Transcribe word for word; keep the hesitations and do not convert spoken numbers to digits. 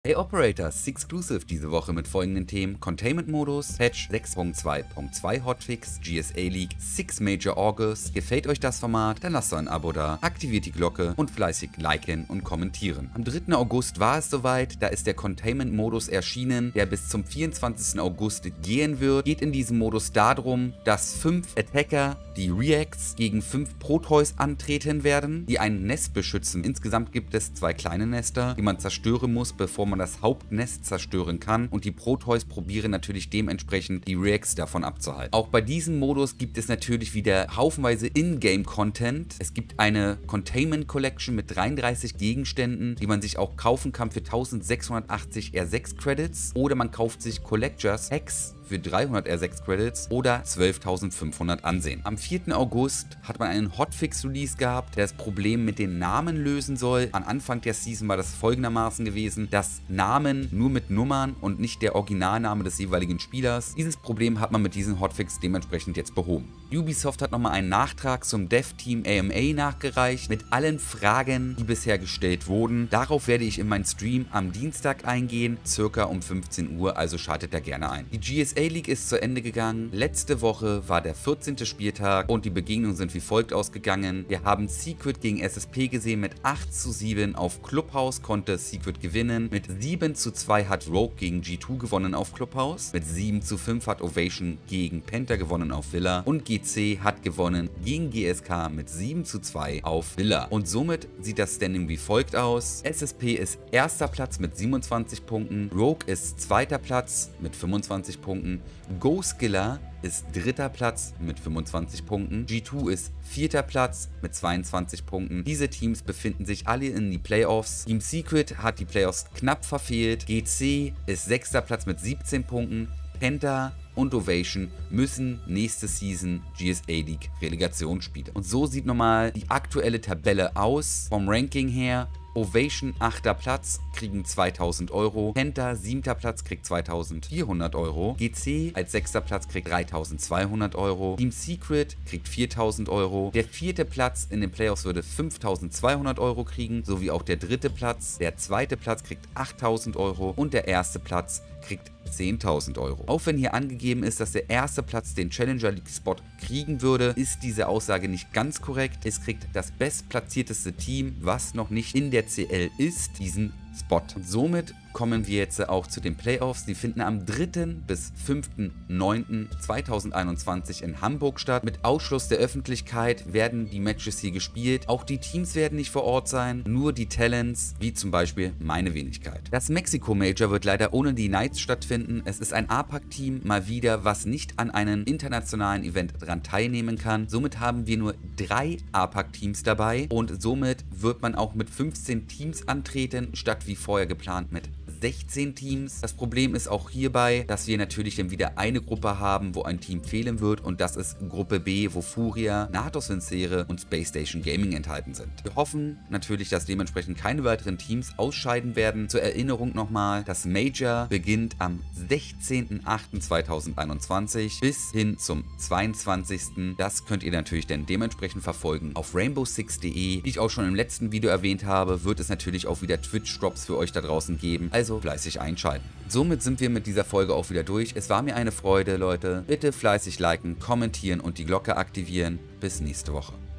Hey Operators, Exclusive diese Woche mit folgenden Themen: Containment-Modus, Patch sechs Punkt zwei Punkt zwei Hotfix, G S A League, sechs Major Augurs. Gefällt euch das Format? Dann lasst doch ein Abo da, aktiviert die Glocke und fleißig liken und kommentieren. Am dritten August war es soweit, da ist der Containment-Modus erschienen, der bis zum vierundzwanzigsten August gehen wird. Geht in diesem Modus darum, dass fünf Attacker, die Reacts, gegen fünf Proteus antreten werden, die ein Nest beschützen. Insgesamt gibt es zwei kleine Nester, die man zerstören muss, bevor man das Hauptnest zerstören kann, und die Proteus probieren natürlich dementsprechend die Reacts davon abzuhalten. Auch bei diesem Modus gibt es natürlich wieder haufenweise Ingame-Content. Es gibt eine Containment Collection mit dreiunddreißig Gegenständen, die man sich auch kaufen kann für eintausendsechshundertachtzig R sechs Credits, oder man kauft sich Collectors Packs für dreihundert R sechs Credits oder zwölftausendfünfhundert Ansehen. Am vierten August hat man einen Hotfix-Release gehabt, der das Problem mit den Namen lösen soll. Am Anfang der Season war das folgendermaßen gewesen, dass Namen nur mit Nummern und nicht der Originalname des jeweiligen Spielers. Dieses Problem hat man mit diesem Hotfix dementsprechend jetzt behoben. Ubisoft hat nochmal einen Nachtrag zum Dev-Team A M A nachgereicht mit allen Fragen, die bisher gestellt wurden. Darauf werde ich in meinen Stream am Dienstag eingehen, circa um fünfzehn Uhr, also schaltet da gerne ein. Die G S A League ist zu Ende gegangen. Letzte Woche war der vierzehnte Spieltag und die Begegnungen sind wie folgt ausgegangen. Wir haben Secret gegen S S P gesehen. Mit acht zu sieben auf Clubhouse konnte Secret gewinnen. Mit sieben zu zwei hat Rogue gegen G zwei gewonnen auf Clubhouse. Mit sieben zu fünf hat Ovation gegen Penta gewonnen auf Villa. Und G C hat gewonnen gegen G S K mit sieben zu zwei auf Villa. Und somit sieht das Standing wie folgt aus. S S P ist erster Platz mit siebenundzwanzig Punkten. Rogue ist zweiter Platz mit fünfundzwanzig Punkten. GoSkiller ist dritter Platz mit fünfundzwanzig Punkten. G zwei ist vierter Platz mit zweiundzwanzig Punkten. Diese Teams befinden sich alle in die Playoffs. Team Secret hat die Playoffs knapp verfehlt. G C ist sechster Platz mit siebzehn Punkten. Penta und Ovation müssen nächste Season G S A League Relegation spielen. Und so sieht nochmal die aktuelle Tabelle aus. Vom Ranking her: Ovation achter Platz, kriegen zweitausend Euro. Penta siebter Platz, kriegt zweitausendvierhundert Euro. G C als sechster Platz kriegt dreitausendzweihundert Euro. Team Secret kriegt viertausend Euro. Der vierte Platz in den Playoffs würde fünftausendzweihundert Euro kriegen, sowie auch der dritte Platz. Der zweite Platz kriegt achttausend Euro und der erste Platz kriegt zehntausend Euro. Auch wenn hier angegeben ist, dass der erste Platz den Challenger League Spot kriegen würde, ist diese Aussage nicht ganz korrekt. Es kriegt das bestplatzierteste Team, was noch nicht in der C L ist, diesen Spot. Und somit kommen wir jetzt auch zu den Playoffs. Die finden am dritten bis fünften neunten zweitausendeinundzwanzig in Hamburg statt. Mit Ausschluss der Öffentlichkeit werden die Matches hier gespielt. Auch die Teams werden nicht vor Ort sein, nur die Talents, wie zum Beispiel meine Wenigkeit. Das Mexiko Major wird leider ohne die Knights stattfinden. Es ist ein A PAC-Team mal wieder, was nicht an einem internationalen Event dran teilnehmen kann. Somit haben wir nur drei A PAC-Teams dabei und somit wird man auch mit fünfzehn Teams antreten, statt wie vorher geplant mit sechzehn Teams. Das Problem ist auch hierbei, dass wir natürlich dann wieder eine Gruppe haben, wo ein Team fehlen wird, und das ist Gruppe B, wo Furia, Natos Vincere und Space Station Gaming enthalten sind. Wir hoffen natürlich, dass dementsprechend keine weiteren Teams ausscheiden werden. Zur Erinnerung nochmal: Das Major beginnt am sechzehnten achten zweitausendeinundzwanzig bis hin zum zweiundzwanzigsten Das könnt ihr natürlich dann dementsprechend verfolgen auf rainbow six punkt de. Wie ich auch schon im letzten Video erwähnt habe, wird es natürlich auch wieder Twitch-Drops für euch da draußen geben. Also fleißig einschalten. Somit sind wir mit dieser Folge auch wieder durch. Es war mir eine Freude, Leute. Bitte fleißig liken, kommentieren und die Glocke aktivieren. Bis nächste Woche.